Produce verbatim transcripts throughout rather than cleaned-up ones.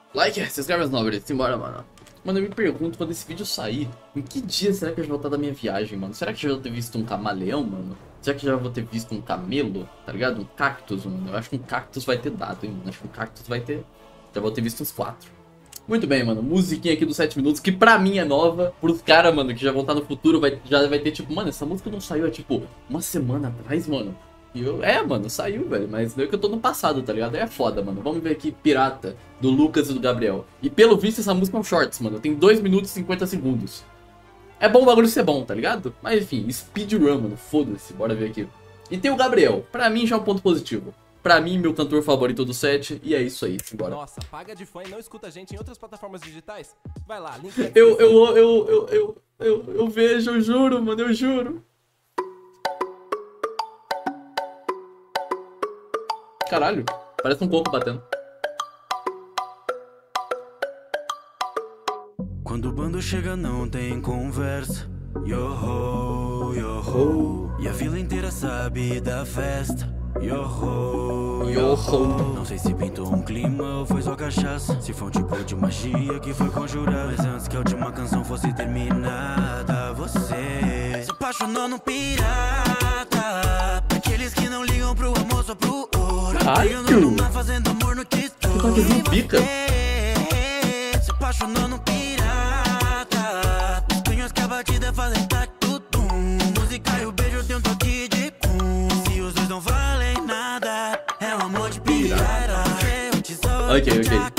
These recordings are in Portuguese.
Like, se inscreve nos novos, simbora, mano. Mano, eu me pergunto, quando esse vídeo sair, em que dia será que eu já vou estar da minha viagem, mano? Será que eu já vou ter visto um camaleão, mano? Será que já vou ter visto um camelo, tá ligado? Um cactus, mano. Eu acho que um cactus vai ter dado, hein, mano. Acho que um cactus vai ter... Já vou ter visto uns quatro. Muito bem, mano. Musiquinha aqui dos sete minutos, que pra mim é nova. Pros caras, mano, que já vão estar no futuro, vai, já vai ter tipo... Mano, essa música não saiu há, tipo, uma semana atrás, mano. E eu... É, mano, saiu, velho. Mas não é que eu tô no passado, tá ligado? É foda, mano. Vamos ver aqui, Pirata, do Lucas e do Gabriel. E pelo visto, essa música é um shorts, mano. Tem dois minutos e cinquenta segundos. É bom o bagulho ser bom, tá ligado? Mas enfim, speedrun, mano. Foda-se, bora ver aqui. E tem o Gabriel. Pra mim já é um ponto positivo. Pra mim, meu cantor favorito do set. E é isso aí, bora. Nossa, paga de fã e não escuta a gente em outras plataformas digitais? Vai lá, link na Eu, eu, eu, eu, eu, eu, eu vejo, eu juro, mano, eu juro. Caralho, parece um coco batendo. Quando o bando chega não tem conversa. Yo-ho, yo-ho. E a vila inteira sabe da festa. Yo-ho, yo-ho. Não sei se pintou um clima ou foi só cachaça. Se foi um tipo de magia que foi conjurada. Mas antes que a última canção fosse terminada, você se apaixonou num pirata. Aqueles que não ligam pro amor, só pro ouro. Caralho! Fazendo amor no que estou. Que toquezinho pica. Se apaixonou num pirata. Os punhos que a batida fazem tac-tum. Música e o beijo tem um toque de pum. Se os dois não valem nada, é um amor de pirata. Eu tesouro Ok, ok. pra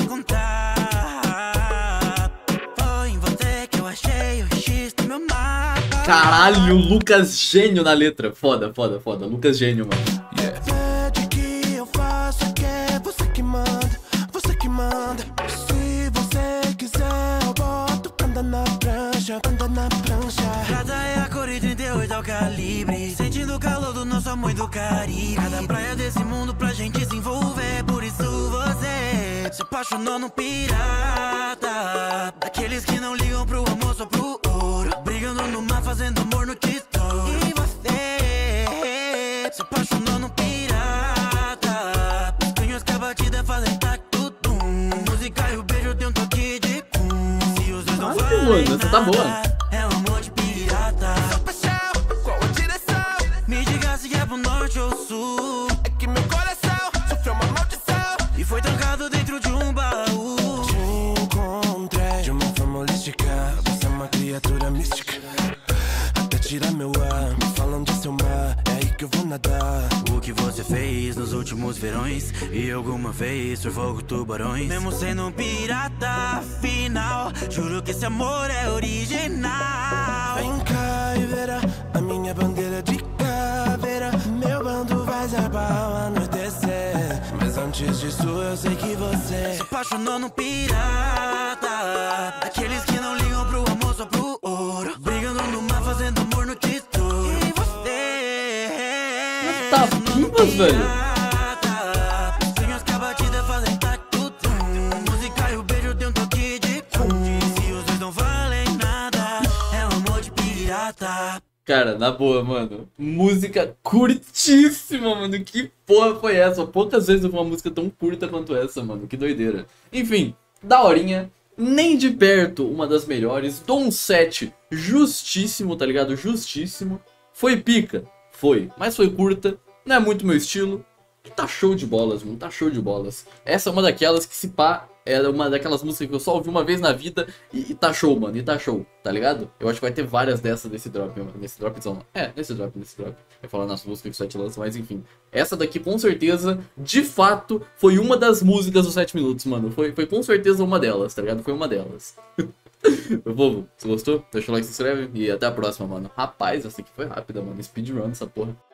contar. Foi em você que eu achei o X do meu mapa. Caralho, Lucas gênio na letra. Foda, foda, foda. Lucas gênio, mano. Pede que eu faço o que é você que manda, você que manda. Se você quiser, eu boto panda na prancha, panda na prancha. Prata é a cor e trinta e oito é o calibre. Sentindo o calor do nosso amor e do Caribe. Cada praia desse mundo pra gente se envolver. Por isso você se apaixonou num pirata. Daqueles que não ligam pro amor, só pro ouro. Brigando no mar, fazendo amor no que estou. E você se apaixonou num pirata. Os punhos que a batida fazem tac-tum. Música e o beijo tem um toque de pum. Se os dois não Caralho, valem mano, essa tá boa. nada, é um amor de pirata. Qual a direção? Me diga se é pro norte ou sul. É que meu coração sofreu uma maldição e foi trancado dentro de um baú. Te encontrei de uma forma holística. Você é uma criatura mística. Até tirar meu ar, me falam de seu mar. É aí que eu vou nadar. O que você fez nos últimos verões? E alguma vez surfou com tubarões? Mesmo sendo um pirata, afinal, juro que esse amor é original. Vem cá e verá a minha bandeira de caveira. Meu bando vai zarpar ao anoitecer. Mas antes disso eu sei que você se apaixonou num pirata. Aqueles que não ligam pro amor, só pro ouro. Brigando no mar, fazendo amor no que estou. E você Tá pivas, velho. Os sonhos que a batida fazem tac-tum. Música e o beijo tem um toque de pum. Se os dois não valem nada, é um amor de pirata. Cara, na boa, mano. Música curtíssima, mano. Que porra foi essa? Poucas vezes eu vi uma música tão curta quanto essa, mano. Que doideira. Enfim, daorinha. Nem de perto uma das melhores. Dou um sete justíssimo, tá ligado? Justíssimo. Foi pica? Foi. Mas foi curta. Não é muito meu estilo. E tá show de bolas, mano. Tá show de bolas. Essa é uma daquelas que, se pá, era uma daquelas músicas que eu só ouvi uma vez na vida e, e tá show, mano. E tá show, tá ligado? Eu acho que vai ter várias dessas nesse drop, mano. Nesse dropzão. É, nesse drop, nesse drop. Vai falar nas músicas que o sete lança, mas enfim. Essa daqui, com certeza, de fato, foi uma das músicas dos sete minutos, mano. Foi, foi com certeza uma delas, tá ligado? Foi uma delas. Meu povo, se gostou, deixa o like, se inscreve e até a próxima, mano. Rapaz, essa aqui foi rápida, mano. Speedrun essa porra.